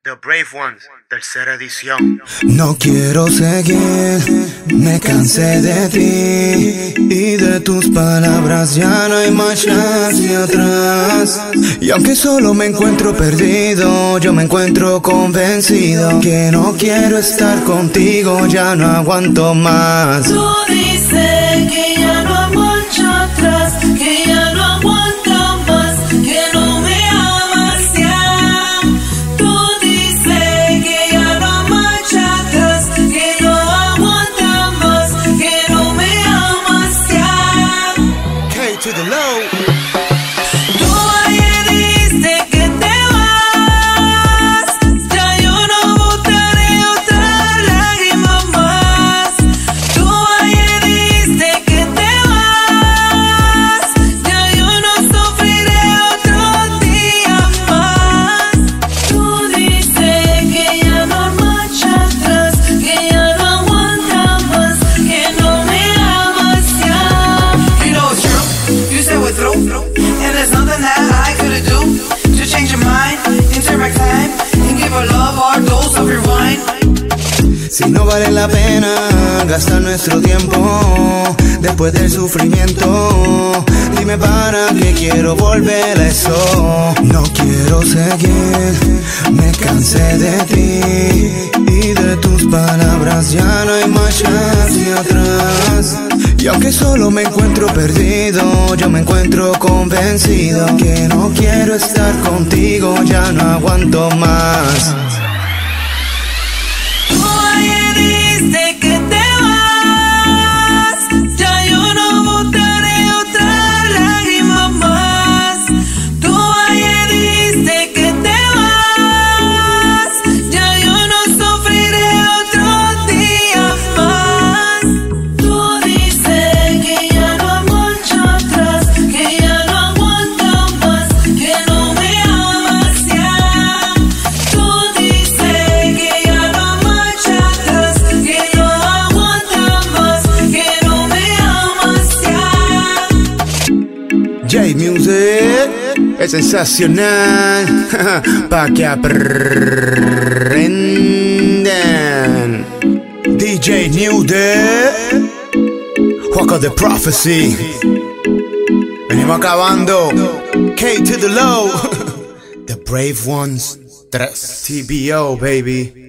The Brave Ones, tercera edición. No quiero seguir, me cansé de ti y de tus palabras, ya no hay marcha hacia atrás. Y aunque solo me encuentro perdido, yo me encuentro convencido que no quiero estar contigo, ya no aguanto más. Tú dices que ya no hay marcha atrás, que ya no aguanta más, que no me amas ya. Tú dices que ya no hay marcha atrás, que no aguanta más, que no me amas ya. K to the low. Tú ayer dijiste que te vas, ya yo no botaré otra lágrima más. Tú ayer dijiste que te vas, ya yo no sufriré otro día más. Tú dices que ya no hay marcha atrás, que ya no aguanta más, que no me amas ya. You know it's true, you said we're through, and there's nothing that I couldn't do to change your mind, and turn back time, and give our love our dose of rewind. Si no vale la pena gastar nuestro tiempo después del sufrimiento, dime para qué quiero volver a eso. No quiero seguir, me cansé de ti y de tus palabras, ya no hay marcha hacia atrás. Y aunque solo me encuentro perdido, yo me encuentro convencido que no quiero estar contigo, ya no aguanto más. Tú ayer dijiste que te vas, ya yo no botaré otra lágrima más. Tú ayer dijiste que te vas, ya yo no sufriré otro día más. Tú dices que ya no hay marcha atrás, que ya no aguanta más, que no me amas ya. Tú dices que ya no hay marcha atrás, que no aguanta más, que no me amas ya. J Music es sensacional, pa' que aprendan. DJ New Day, Walk of the Prophecy. Venimos acabando. K to the low. The Brave Ones 3 TBO, baby.